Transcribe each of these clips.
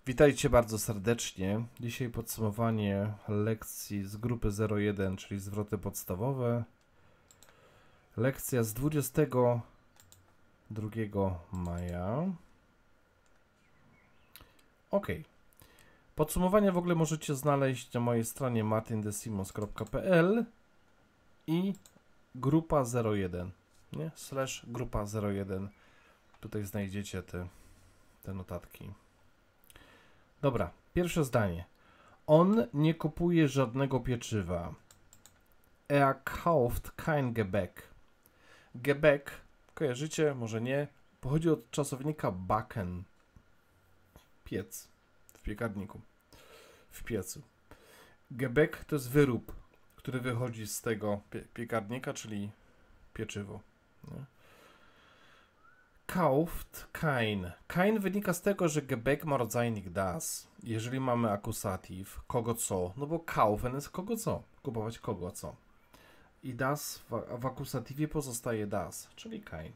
Witajcie bardzo serdecznie. Dzisiaj podsumowanie lekcji z grupy 01, czyli zwroty podstawowe. Lekcja z 22 maja. Ok. Podsumowanie w ogóle możecie znaleźć na mojej stronie martindesimos.pl i grupa 01, nie? /grupa 01. Tutaj znajdziecie te notatki. Dobra, pierwsze zdanie. On nie kupuje żadnego pieczywa. Er kauft kein Gebäck. Gebäck, kojarzycie? Może nie. Pochodzi od czasownika backen. Piec. W piekarniku. W piecu. Gebäck to jest wyrób, który wychodzi z tego piekarnika, czyli pieczywo. Nie? Kauft kein. Kein wynika z tego, że Gebäck ma rodzajnik das. Jeżeli mamy akusatyw, kogo co, no bo kaufen jest kogo co. Kupować kogo co. I das w akusatywie pozostaje das, czyli kein.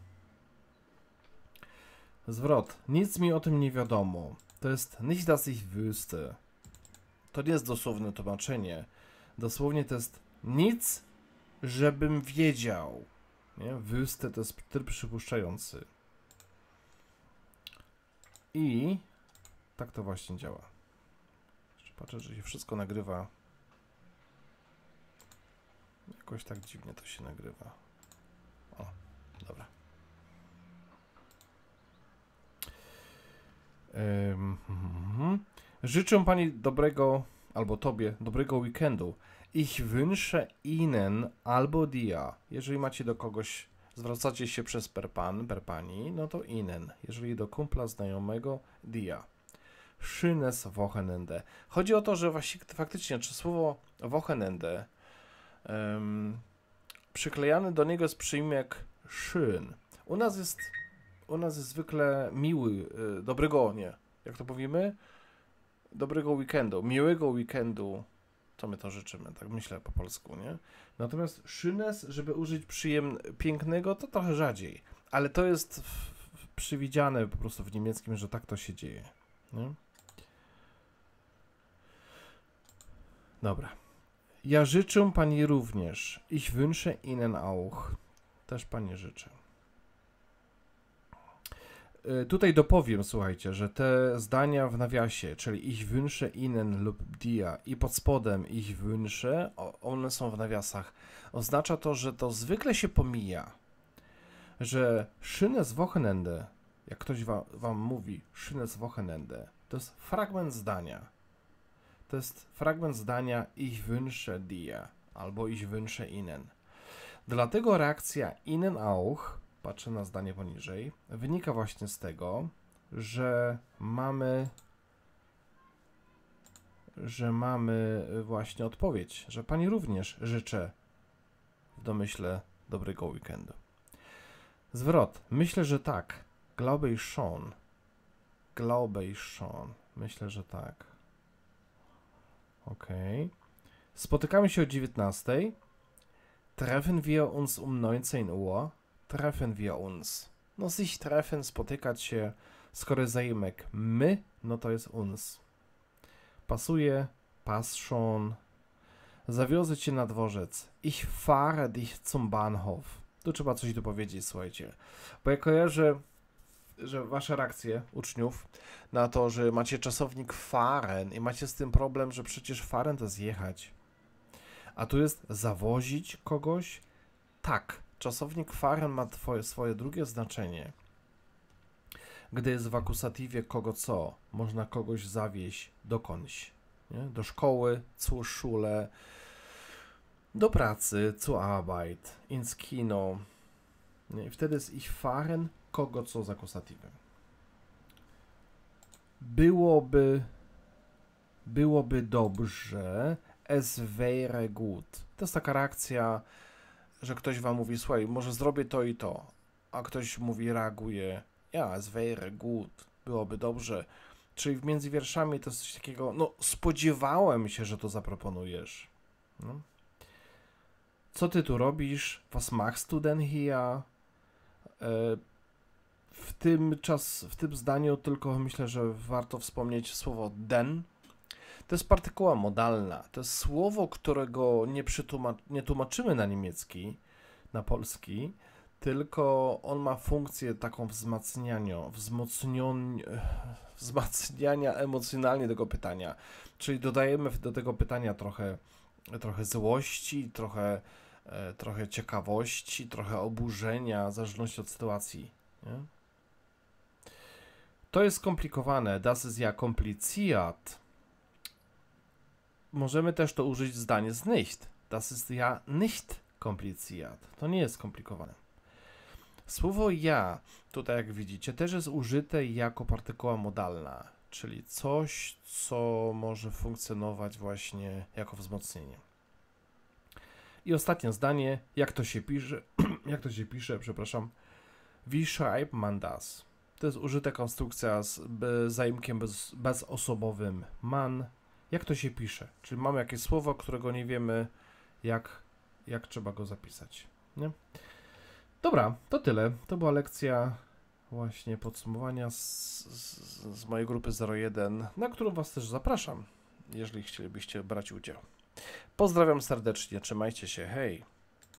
Zwrot. Nic mi o tym nie wiadomo. To jest nicht, dass ich wüsste. To nie jest dosłowne tłumaczenie. Dosłownie to jest nic, żebym wiedział. Nie? Wüsste to jest tryb przypuszczający. I tak to właśnie działa. Jeszcze patrzę, że się wszystko nagrywa. Jakoś tak dziwnie to się nagrywa. O, dobra. Życzę pani dobrego, albo tobie, dobrego weekendu. Ich wünsche Ihnen albo dir. Jeżeli macie do kogoś, zwracacie się przez per pan, per pani, no to Ihnen. Jeżeli do kumpla, znajomego, dir. Schönes Wochenende. Chodzi o to, że faktycznie, czy słowo Wochenende przyklejany do niego jest przyjmek schön. U nas jest zwykle miły, dobrego, nie, jak to powiemy? Dobrego weekendu, miłego weekendu. To my to życzymy, tak myślę po polsku, nie? Natomiast schönes, żeby użyć pięknego, to trochę rzadziej. Ale to jest przewidziane po prostu w niemieckim, że tak to się dzieje. Nie? Dobra. Ja życzę pani również. Ich wünsche Ihnen auch. Też pani życzę. Tutaj dopowiem, słuchajcie, że te zdania w nawiasie, czyli ich wünsche Ihnen lub dir i pod spodem ich wünsche, one są w nawiasach. Oznacza to, że to zwykle się pomija, że schönes Wochenende, jak ktoś wam mówi schönes Wochenende, to jest fragment zdania. To jest fragment zdania ich wünsche dir albo ich wünsche Ihnen. Dlatego reakcja Ihnen auch, patrzę na zdanie poniżej, wynika właśnie z tego, że mamy właśnie odpowiedź, że pani również życzę w domyśle dobrego weekendu. Zwrot. Myślę, że tak. Glaube ich schon. Glaube ich schon. Myślę, że tak. Ok. Spotykamy się o 19:00. Treffen wir uns um 19 Uhr. Treffen wir uns. No sich treffen, spotykać się. Skoro jest zaimek my, no to jest uns. Pasuje, pass schon. Zawiozę cię na dworzec. Ich fahre dich zum Bahnhof. Tu trzeba coś dopowiedzieć, słuchajcie. Bo ja kojarzę, że wasze reakcje uczniów na to, że macie czasownik fahren i macie z tym problem, że przecież fahren to jest jechać. A tu jest zawozić kogoś? Tak. Czasownik fahren ma swoje drugie znaczenie. Gdy jest w akusatywie kogo co, można kogoś zawieźć dokądś. Nie? Do szkoły, zur Schule, do pracy, zur Arbeit, ins Kino. Nie? I wtedy jest ich fahren kogo co z akusatywem. Byłoby dobrze, es wäre gut. To jest taka reakcja, że ktoś wam mówi, słuchaj, może zrobię to i to, a ktoś mówi, reaguje, ja, es wäre gut, byłoby dobrze. Czyli między wierszami to jest coś takiego, no spodziewałem się, że to zaproponujesz. No. Co ty tu robisz? Was machst du denn hier? w tym zdaniu tylko myślę, że warto wspomnieć słowo den. To jest partykuła modalna. To jest słowo, którego nie tłumaczymy na niemiecki, na polski, tylko on ma funkcję taką wzmacniania emocjonalnie tego pytania. Czyli dodajemy do tego pytania trochę złości, trochę ciekawości, trochę oburzenia, w zależności od sytuacji. Nie? To jest skomplikowane. Das ist ja kompliziert. Możemy też to użyć w zdaniu z nicht. Das ist ja nicht kompliziert. To nie jest skomplikowane. Słowo ja, tutaj jak widzicie, też jest użyte jako partykuła modalna, czyli coś, co może funkcjonować właśnie jako wzmocnienie. I ostatnie zdanie, jak to się pisze, przepraszam, wie schreibt man das? To jest użyta konstrukcja z zaimkiem bezosobowym man. Jak to się pisze? Czyli mamy jakieś słowo, którego nie wiemy, jak trzeba go zapisać. Nie? Dobra, to tyle. To była lekcja właśnie podsumowania z mojej grupy 01, na którą Was też zapraszam, jeżeli chcielibyście brać udział. Pozdrawiam serdecznie, trzymajcie się, hej!